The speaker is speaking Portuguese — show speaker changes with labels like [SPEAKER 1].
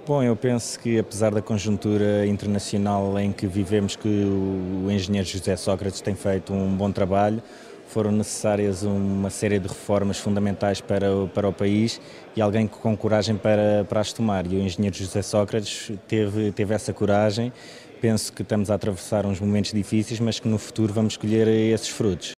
[SPEAKER 1] Bom, eu penso que apesar da conjuntura internacional em que vivemos, que o engenheiro José Sócrates tem feito um bom trabalho, foram necessárias uma série de reformas fundamentais para o país e alguém com coragem para as tomar. E o engenheiro José Sócrates teve essa coragem. Penso que estamos a atravessar uns momentos difíceis, mas que no futuro vamos colher esses frutos.